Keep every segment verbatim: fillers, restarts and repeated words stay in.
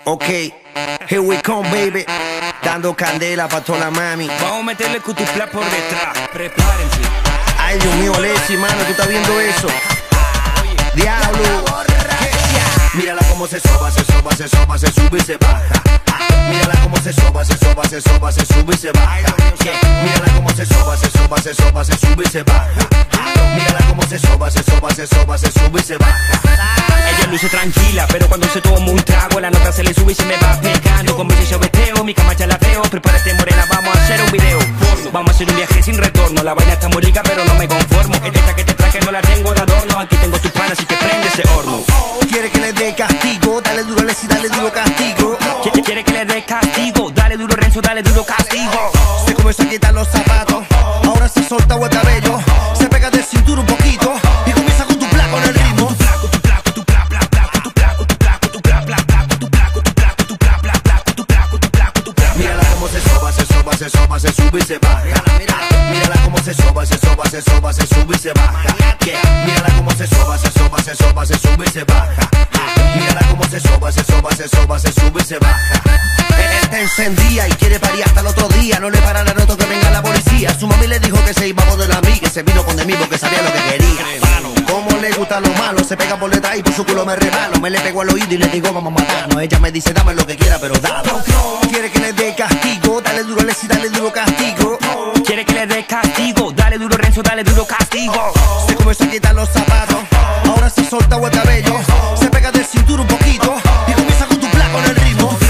Ok, here we come, baby. Dando candela pa' toda la mami. Vamos a meterle cutupla por detrás. Prepárense. Ay, Dios mío, Alexi, mano, ¿tú estás viendo eso? Diablo. Mírala cómo se soba, se soba, se soba, se sube y se baja. Mírala cómo se soba, se soba, se soba, se sube y se baja. Mírala cómo se soba, se soba, se soba, se sube y se baja. Mírala cómo se soba, se soba, se soba, se sube y se baja. Ella luce tranquila, pero cuando se toma un trago la nota se le sube y se me va pegando. Con mi chabeteo, mi cama ya la veo. Prepárate morena, vamos a hacer un video. Vamos a hacer un viaje sin retorno. La vaina está muy rica, pero no me conformo. Esta que te traje no la tengo de adorno. Aquí tengo tu pan, así que prende ese horno. Quiere que le dé castigo, dale duro, Alexi, dale duro castigo. Quiere que le dé castigo, dale duro Renzo, dale duro castigo. Se comenzó a quitar los zapatos, ahora se solta el cabello. Se pega del cinturón un poquito y comienza con tu placo en el ritmo. Mírala cómo se soba, se soba, se soba, se sube y se baja. Mírala cómo se soba, se soba, se soba, se sube y se baja. Mírala cómo se soba, se soba, se soba, se sube y se baja. Mírala cómo se soba, se soba, se soba, se sube y se baja. Esta encendía y quiere parir hasta el otro día. No le para la nota que venga la policía. Su mami le dijo que se iba a poder a mí, que se vino con de mí porque sabía lo que quería. Como le gusta lo malo, se pega por detrás y por su culo me rebalo. Me le pego al oído y le digo vamos a matarnos. Ella me dice dame lo que quiera pero dalo. Quiere que le dé castigo, dale duro Alexi, dale duro castigo. Quiere que le dé castigo, dale duro Renzo, dale duro castigo. Se comenzó a quitar los zapatos, ahora se solta el cabello. Se pega del cinturón un poquito y comienza con tu placo en el ritmo.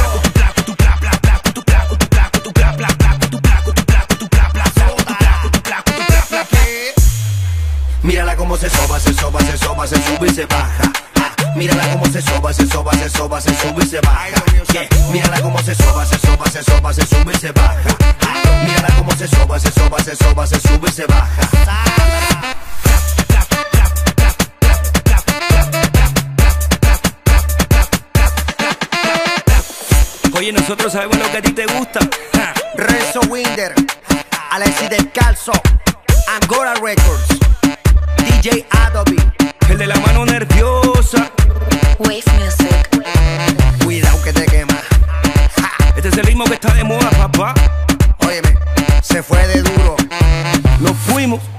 Mírala cómo se soba, se soba, se soba, se sube y se baja. Mírala cómo se soba, se soba, se soba, se sube y se baja. Mírala cómo se soba, se soba, se soba, se sube y se baja. Mírala cómo se soba, se soba, se soba, se sube y se baja. Oye, nosotros sabemos lo que a ti te gusta. Renzo Winder, Alexi Descalzo, Angora Records, D J Adobe, el de la mano nerviosa. Wave Music. Cuidado que te quema. Ja. Este es el ritmo que está de moda, papá. Óyeme, se fue de duro. Nos fuimos.